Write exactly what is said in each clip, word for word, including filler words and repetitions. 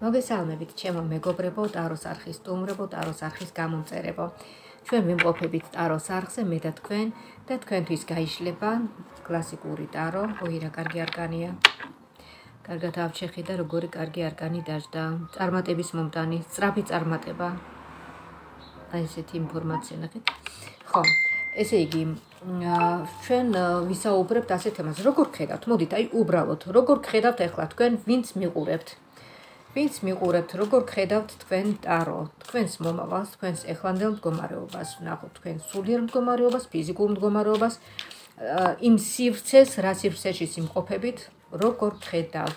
მოგესალმებით, ჩემო მეგობრებო, ტაროს არხის სტუმრებო, ტაროს არხის გამომწერებო. ჩვენ ვიმყოფებით ტაროს არხზე, მე და თქვენ და თქვენთვის გაიშლება კლასიკური ტარო, ოირა კარგი არკანია. კარგად ავჩეხი და როგორი კარგი არკანი დაждდა. წარმატების მომტანი, სწრაფი წარმატება. აი ესეთი ინფორმაცია ნახეთ. ხო, ესე იგი, ჩვენ ვისაუბრებთ ასეთ თემას, როგორ ხედავთ? მოდით, აი უბრალოდ, როგორ ხედავთ ახლა თქვენ, ვინც მიყურებთ? ვინც მიყურებთ, როგორ ხედავთ თქვენ ტარო, თქვენს მომავალს, თქვენს ეხლანდელ მდგომარეობას, ვნახოთ თქვენ სულიერ მდგომარეობას, ფიზიკურ მდგომარეობას, იმ სივრცეს, რა სივრცეში სიმყოფებით, როგორ ხედავთ.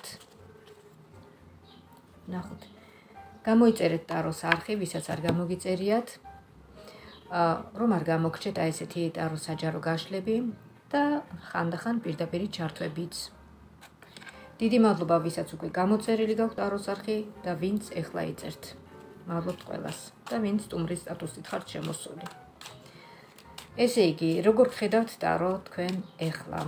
ვნახოთ. გამოიწერეთ ტაროს არხი, ვისაც არ გამოგიწერიათ, რომ არ გამოგრჩეთ აი ესეთი ტაროს საჯარო გაშლები და ხანდახან პირდაპირ ჩართვებიც. დიდი მადლობა ვისაც უკვე გამოწერილი გაქვთ ტაროს არხი და ვინც ეხლა იწერთ. მადლობთ ყველას და ვინც სტუმრის სტატუსით ხართ შემოსული. ესე იგი, როგორ ხედავთ ტარო თქვენ ეხლა?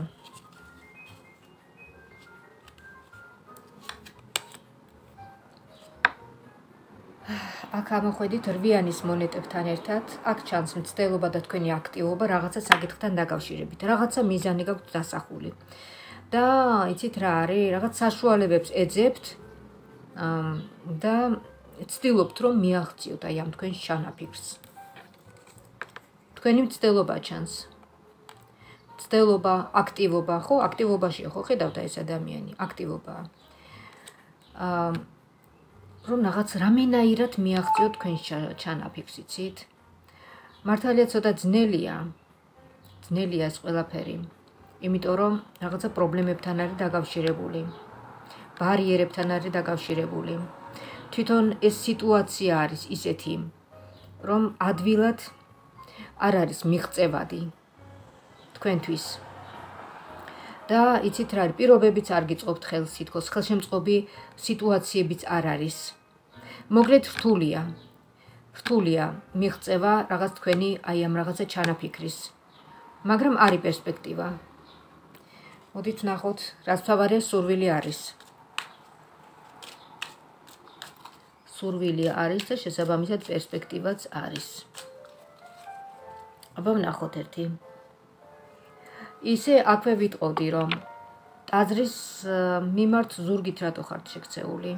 აქ ამოხვედით რვიანის მონეტებთან ერთად, აქ ჩანს მცდელობა და თქვენი აქტივობა რაღაცა საკითხთან დაკავშირებით. რაღაცა მიზანი გაქვთ დასახული. და იცით რა არის, რაღაც საშუალებებს ეძებთ და ცდილობთ რომ მიაღწიოთ აი ამ თქვენ ჩანაფიქრს. თქვენი მცდელობა ჩანს. მცდელობა, აქტივობა, ხო, აქტივობაშია, ხო, ხედავთ ეს ადამიანი, აქტივობაა. აა რომ რაღაც რამენაირად მიაღწიოთ თქვენ ჩანაფიქრს, იცით? მართალია ცოტა ძნელია. ძნელია ეს ყველაფერი. იმიტომ რომ რაღაცა პრობლემებთან არის დაკავშირებული. ბარიერებთან არის დაკავშირებული. თვითონ ეს სიტუაცია არის ისეთი, რომ ადვილად არ არის მიღწევადი თქვენთვის. და იცით რა არის, პირობებიც არ გიწყობთ ხელს თითქოს, ხელშემწყობი სიტუაციებიც არ არის. მოკლედ რთულია. რთულია მიღწევა რაღაც თქვენი აი ამ რაღაცა ჩანაფიქრის. მაგრამ არის პერსპექტივა. მოდით ვნახოთ, რაც თავარია სურვილი არის. სურვილი არის და შესაბამისად პერსპექტივაც არის. აბა ვნახოთ ერთი. ისე აქვე ვიტყოდი, რომ ტაძრის მიმართ ზურგით რატო ხართ შექცეული?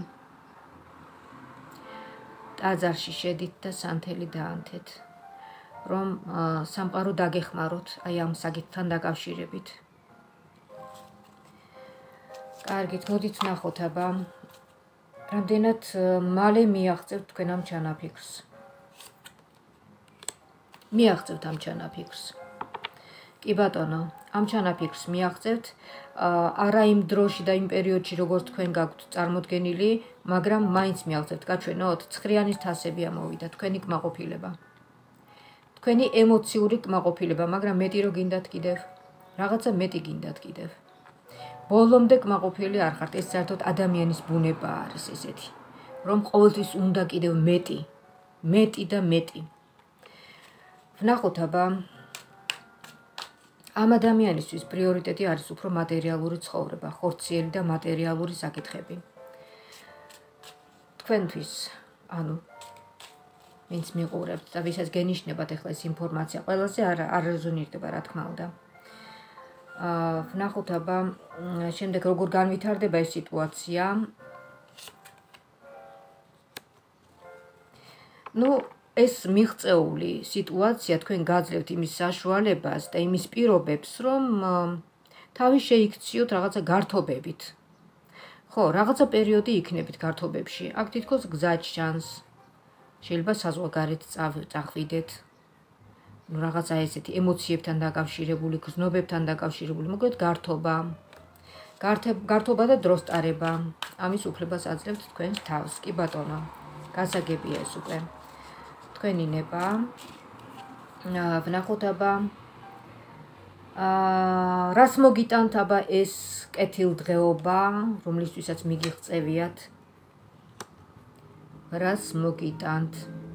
ტაძარში შედით და სანთელი დაანთეთ, რომ სამყარო დაგეხმაროთ აი ამ საკითხთან დაკავშირებით. კარგით, მოდით ვნახოთ აბა, რამდენად მალე მიაღწევთ თქვენ ამ ჩანაფიქრს. მიაღწევთ ამ ჩანაფიქრს. კი ბატონო, ამ ჩანაფიქრს მიაღწევთ, არა იმ დროში და იმ პერიოდში, როგორც თქვენ გაქვთ წარმოდგენილი, მაგრამ მაინც მიაღწევთ, გაჩვენოთ, ცხრიანის თასები ამოვიდა, თქვენი კმაყოფილება. თქვენი ემოციური კმაყოფილება, მაგრამ მეტი რო გინდათ კიდევ, რაღაცა მეტი გინდათ კიდევ. ბოლომდე კმაყოფილი არ ხართ, ეს საერთოდ ადამიანის ბუნება არის ესეთი, რომ ყოველთვის უნდა კიდევ მეტი, მეტი და მეტი. ვნახოთ აბა, ამ ადამიანისთვის პრიორიტეტი არის უფრო მატერიალური ცხოვრება, ხორციელი და მატერიალური საკითხები. თქვენთვის, ანუ ვინც მიყურებთ და ვისაც გენიშნებათ ახლა ეს ინფორმაცია, ყველაზე არ არ რეზონირდება, რა თქმა უნდა. აა ვნახოთ აბა, შემდეგ როგორ განვითარდება ეს სიტუაცია. ნუ ეს მიღწეული სიტუაცია თქვენ გაძლევთ იმის საშუალებას და იმის პირობებს, რომ თავი შეიქციოთ რაღაცა გართობებით. ხო, რაღაცა პერიოდი იქნებით გართობებში. აქ თითქოს გზა ჩანს. შეიძლება საზღვარგარეთ წახვიდეთ. ნუ რაღაცა ესეთი ემოციებთან დაკავშირებული, გზნობებთან დაკავშირებული, მოკლედ გართობა. გართობა და დროს ტარება. ამის უფლებას აძლევთ თქვენს თავს, კი ბატონო. გასაგებია ეს უკვე. თქვენი ნება. ვნახოთ აბა. აა რას მოგიტანთ აბა ეს კეთილდღეობა, რომლისთვისაც მიგიღწევიათ? რას მოგიტანთ?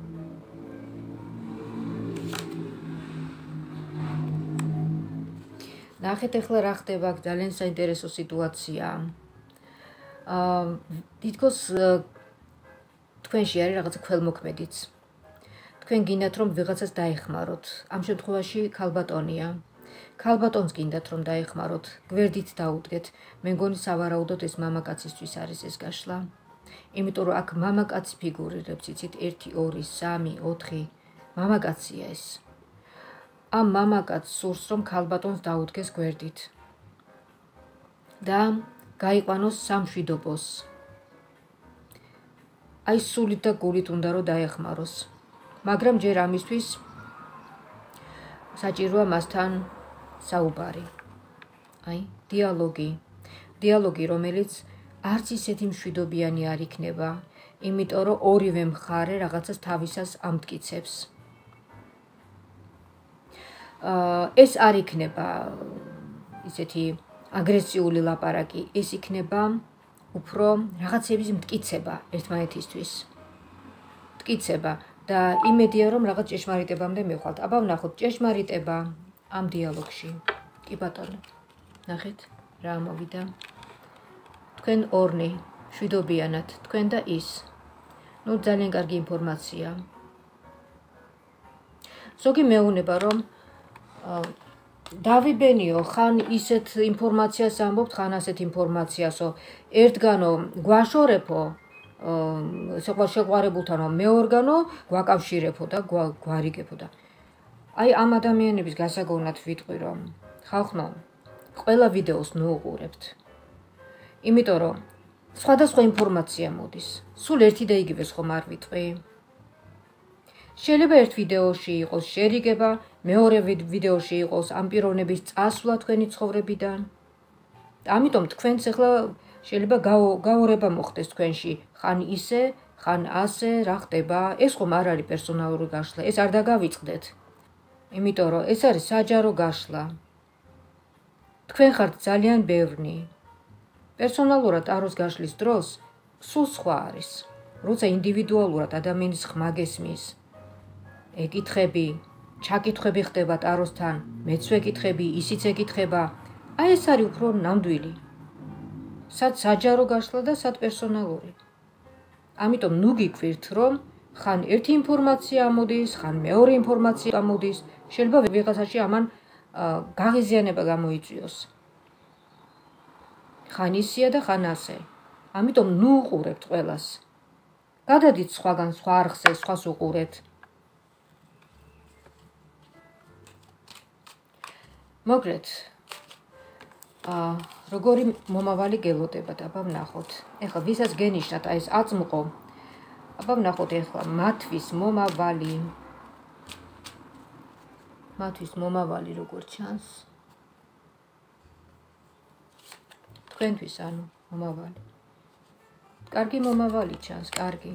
ნახეთ ახლა რა ხდება, ძალიან საინტერესო სიტუაცია. აა თითქოს თქვენში არის რაღაცა ქველმოქმედიც. თქვენ გინდათ რომ ვიღაცას დაეხმაროთ. ამ შემთხვევაში ქალბატონია. ქალბატონს გინდათ რომ დაეხმაროთ, გვერდით დაუდგეთ. მე მგონი სავარაუდოდ ეს მამაკაცისთვის არის ეს გაშლა. იმიტომ რომ აქ მამაკაცი ფიგურირებს, იცით, ერთი, ორი, სამი, ოთხი. მამაკაცია ეს. ამ მამაკაცს სურს რომ ქალბატონს დაუდგეს გვერდით. და გაიყვანოს სამშვიდობოს. აი სულით და გულით უნდა რომ დაეხმაროს. მაგრამ ჯერ ამისთვის საჭიროა მასთან საუბარი. აი, დიალოგი. დიალოგი, რომელიც არც ისეთი მშვიდობიანი არ იქნება, იმიტომ რომ ორივე მხარე რაღაცას თავისას ამტკიცებს. ეს არ იქნება ისეთი აგრესიული ლაპარაკი, ეს იქნება უფრო რაღაცების მტკიცება ერთმანეთისთვის. მტკიცება და იმედია რომ რაღაც ჭეშმარიტებამდე მივხვალთ. აბა ვნახოთ ჭეშმარიტება ამ დიალოგში. კი ბატონო. ნახეთ რა მოვიდა. თქვენ ორნი შვიდობიანად, თქვენ და ის. ნუ ძალიან კარგი ინფორმაცია. ზოგი მეუნება რომ დავიბენიო, ხან ისეთ ინფორმაციას ამბობთ, ხან ასეთ ინფორმაციასო. ერთგანო გვაშორებო, შეყვარებულთანო, მეორგანო გვაკავშირებო და გვარიგებო და. აი ამ ადამიანების გასაგონად ვიტყვი რომ ხალხო, ყველა ვიდეოს ნუუყურებთ. იმიტომ რომ სხვადასხვა ინფორმაცია მოდის. სულ ერთი და იგივეს ხომ არ ვიტყვი? შეიძლება ერთ ვიდეოში იყოს შერიგება, მეორე ვიდეოში იყოს ამ პიროვნების წასვლა თქვენი ცხოვრებიდან. ამიტომ თქვენც ახლა შეიძლება გაორება მოხდეს თქვენში, ხან ისე, ხან ასე, რა ხდება? ეს ხომ არ არის პერსონალური გაშლა, ეს არ დაგავიწყდეთ. იმიტომ რომ ეს არის საჯარო გაშლა. თქვენ ხართ ძალიან ბევრნი. პერსონალურად ტაროს გაშლის დროს სულ სხვა არის. როცა ინდივიდუალურად ადამიანის ხმა გესმის, ეკითხები, ჩაკითხები ხდება ტაროსთან, მეც ვეკითხები, ისიც ეკითხება. აი ეს არის უფრო ნამდვილი. სად საჯარო გაშლა და სად პერსონალური. ამიტომ ნუ გიქვირთ რომ ხან ერთი ინფორმაცია ამოდის, ხან მეორე ინფორმაცია ამოდის, შეიძლება ვიღაცაში ამან გაღიზიანება გამოიწვიოს. ხან ისია და ხან ასე. ამიტომ ნუ უყურებთ ყველას. გადადით სხვაგან სხვა არხზე, სხვას უყურეთ. მოგრეთ. აა როგორი მომავალი გელოდებათ, აბა ვნახოთ. ეხლა ვისაც გენიშნათ აი ეს აწმყო. აბა ვნახოთ ეხლა მათვის მომავალი. მათვის მომავალი როგორ ჩანს? თქვენთვის ანუ მომავალი. კარგი მომავალი ჩანს, კარგი.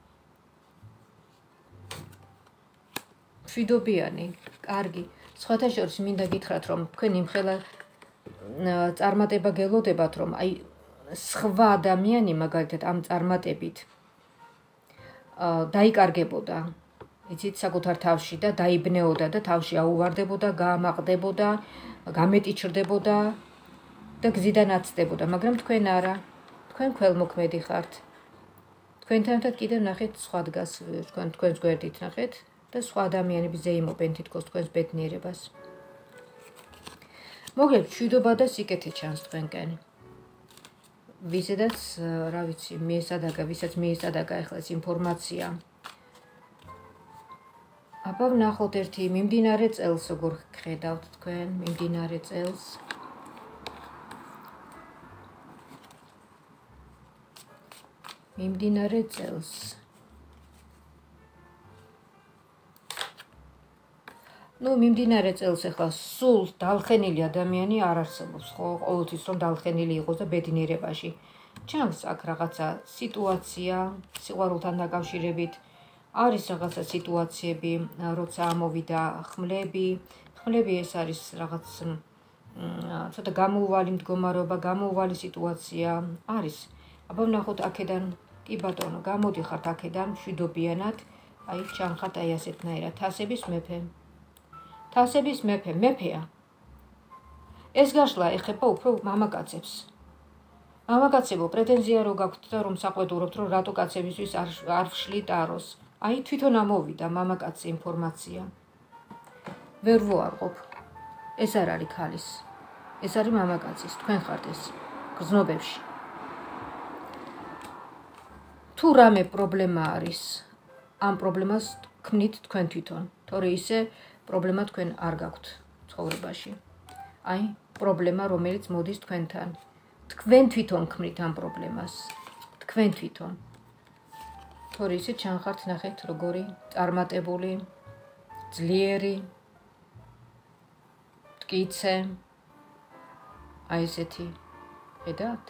მშვიდობიანი, კარგი. სხვათა შორის მინდა გითხრათ რომ თქვენ იმხელა წარმატება გელოდებათ რომ აი სხვა ადამიანი მაგალითად ამ წარმატებით დაიკარგებოდა, იცით, საკუთარ თავში და დაიბნეოდა და თავში აუვარდებოდა, გაამაყდებოდა, გამეტიჩრდებოდა და გზიდან აცდებოდა, მაგრამ თქვენ არა. თქვენ ქველმოქმედი ხართ. თქვენთან ერთად კიდევ ნახეთ სხვა დგას, თქვენ თქვენს გვერდით ნახეთ და სხვა ადამიანები ზეიმობენ თითქოს თქვენს ბედნიერებას. მოგეთ მშვიდობა და სიკეთე ჩანს თქვენკენ. ვისაც, რა ვიცი, მიესადაგა, ვისაც მიესადაგა ახლა ეს ინფორმაცია. აბა ვნახოთ ერთი მიმდინარე წელს როგორ ხედავთ თქვენ, მიმდინარე წელს. მიმდინარე წელს. ნუ მიმდინარე წელს ახლა სულ დალხენილი ადამიანი არ არსებობს, ხო? ყოველთვის რომ დალხენილი იყოს და ბედნიერებაში. ჩანს აქ რაღაცა სიტუაცია, სიყვარულთან დაკავშირებით, არის რაღაცა სიტუაციები, როცა ამოვიდა ხმლები, ხმლები ეს არის რაღაც ცოტა გამოუვალი მდგომარეობა, გამოუვალი სიტუაცია არის. აბა ვნახოთ აქედან, კი ბატონო, გამოდიხართ აქედან მშვიდობიანად, აი ჩანხართ აი ასეთნაირად, თასების მეფე. თასების მეფე, მეფეა. ეს გაშლა ეხება უფრო მამაკაცებს. მამაკაცებო, პრეტენზია რო გაქვთ და რომ საყვედურობთ, რომ რატო კაცებისთვის არ არ ვშლით ტაროს. აი თვითონ ამოვიდა მამაკაცის ინფორმაცია. ვერ ვუარყოფ. ეს არ არის ქალის. ეს არის მამაკაცის, თქვენ ხართ ეს გრძნობებში. თუ რამე პრობლემა არის, ამ პრობლემას ქმნით თქვენ თვითონ, თორე ისე პრობლემა თქვენ არ გაქვთ ცხოვრებაში. აი, პრობლემა, რომელიც მოდის თქვენთან. თქვენ თვითონ ქმნით ამ პრობლემას. თქვენ თვითონ. თორე ისე ჩანხართ, ნახეთ, როგორი წარმატებული, ძლიერი, მტკიცე. აი ესეთი, ხედავთ?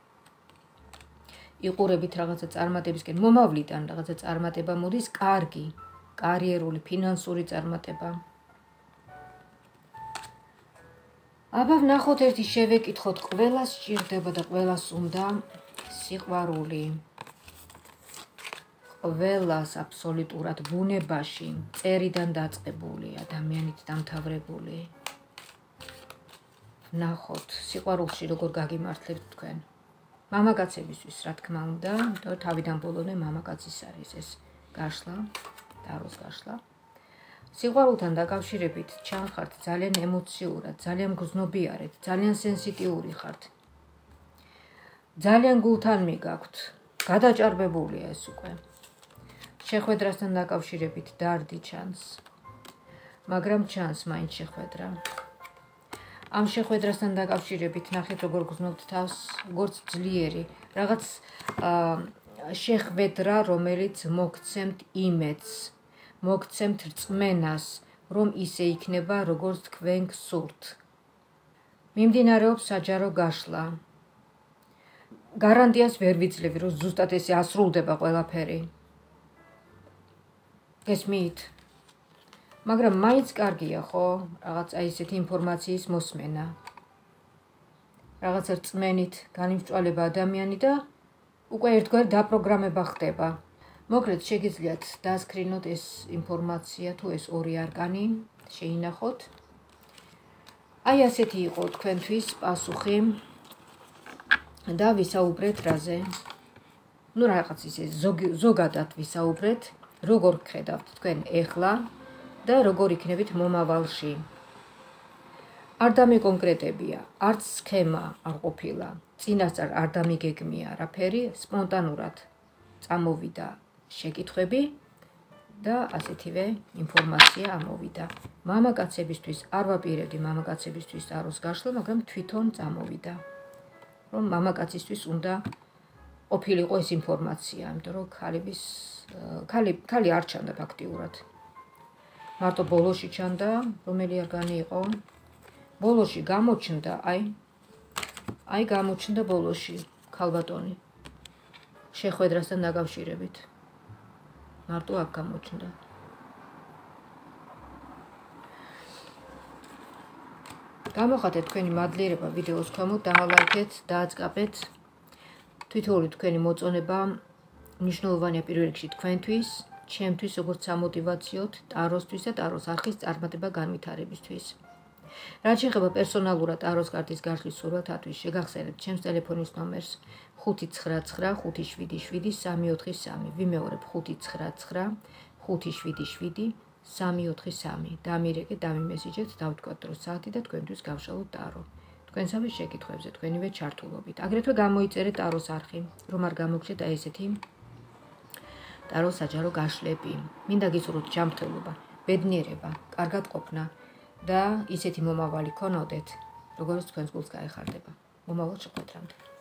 იყურებით რაღაცა წარმატებისკენ, მომავლიდან რაღაცა წარმატება მოდის, კარგი, კარიერული, ფინანსური წარმატება. აბა ვნახოთ ერთი შევეკითხოთ, ყველას სჭირდება და ყველას უნდა სიყვარული. ყველას აბსოლუტურად ბუნებაში წერიდან დაწყებული, ადამიანით დამთავრებული. ვნახოთ, სიყვარულში როგორ გაგიმართლებთ თქვენ. მამაკაცებისთვის, რა თქმა უნდა, იმიტომ თავიდან ბოლომდე მამაკაცის არის ეს გაშლა, ტაროს გაშლა. სიყვარულთან დაკავშირებით ჩანხართ ძალიან ემოციურად, ძალიან გრძნობიარეთ, ძალიან სენსიტიური ხართ. ძალიან გულთან მიგაქვთ, გადაჭარბებულია ეს უკვე. შეხვედრასთან დაკავშირებით დარდი ჩანს, მაგრამ ჩანს მაინც შეხვედრა. ამ შეხვედრასთან დაკავშირებით ნახეთ როგორ გრძნობთ თავს, როგორც ძლიერი, რაღაც შეხვედრა, რომელიც მოგცემთ იმედს, მოგცემთ რწმენას, რომ ისე იქნება, როგორც თქვენ გსურთ. მიმდინარეობს საჯარო გაშლა. გარანტიას ვერ ვიძლევი, რომ ზუსტად ესე ასრულდება ყველაფერი. გესმით? მაგრამ მაინც კარგია, ხო? რაღაც აი ესეთი ინფორმაციის მოსმენა. რაღაც რწმენით განიმსჭვალება ადამიანი და უკვე ერთგვარი დაპროგრამება ხდება. მოკლედ შეგიძლიათ დასკრინოთ ეს ინფორმაცია თუ ეს ორი არკანი, შეინახოთ. აი ასეთი იყო თქვენთვის პასუხი და ვისაუბრეთ რაზე. ნუ რაღაც ისე ზოგადად ვისაუბრეთ, როგორ გხედავთ თქვენ ეხლა და როგორ იქნებით მომავალში. არ დამიკონკრეტებია, არც სქემა არ ყოფილა, წინასწარ არ დამიგეგმია არაფერი, სპონტანურად წამოვიდა შეკითხვები და ასეთივე ინფორმაცია ამოვიდა. მამაკაცებისთვის არ ვაპირებდი მამაკაცებისთვის ტაროს გაშლა, მაგრამ თვითონ წამოვიდა. რომ მამაკაცისთვის უნდა ყოფილიყო ეს ინფორმაცია, იმიტომ რომ ქალების ქალი ქალი არ ჩანდა ფაქტიურად. მარტო ბოლოში ჩანდა, რომელი არგანი იყო? ბოლოში გამოჩნდა, აი, აი გამოჩნდა ბოლოში ქალბატონი. შეხვედრასთან დაკავშირებით. მარტო აქ გამოჩნდა. გამოხატეთ თქვენი მადლიერება ვიდეოს ქვემოთ, დაალაიქეთ, დააწყაპეთ. თითოეული თქვენი მოწონება მნიშვნელოვანია პირველ რიგში თქვენთვის, ჩემთვის როგორც სამოტივაციოდ, ტაროსთვის და ტაროს არხის წარმატება განვითარებისთვის. რაც შეეხება პერსონალურად ტაროს კარტის გაშლის სურათათვის, შეგახსენებთ ჩემს ტელეფონის ნომერს ხუთი ცხრა ცხრა ხუთი შვიდი შვიდი სამი ოთხი სამი. ვიმეორებ ხუთი ცხრა ცხრა ხუთი შვიდი შვიდი სამი ოთხი სამი. დამირეკეთ, დამიმესიჯეთ, დავთქვათ დრო საათი და თქვენთვის გავშალოთ ტარო. თქვენსავე შეკითხვებზე, თქვენივე ჩართულობით. აგრეთვე გამოიწერეთ ტაროს არხი, რომ არ გამოგჩეთ აი ესეთი ტაროს საჯარო გაშლები. მინდა გისურვოთ ჯანმრთელობა, ბედნიერება, კარგად ყოფნა და ისეთი მომავალი ქონოდეთ, როგორც თქვენს გულს გაეხარდება. მომავალ შეხვედრამდე.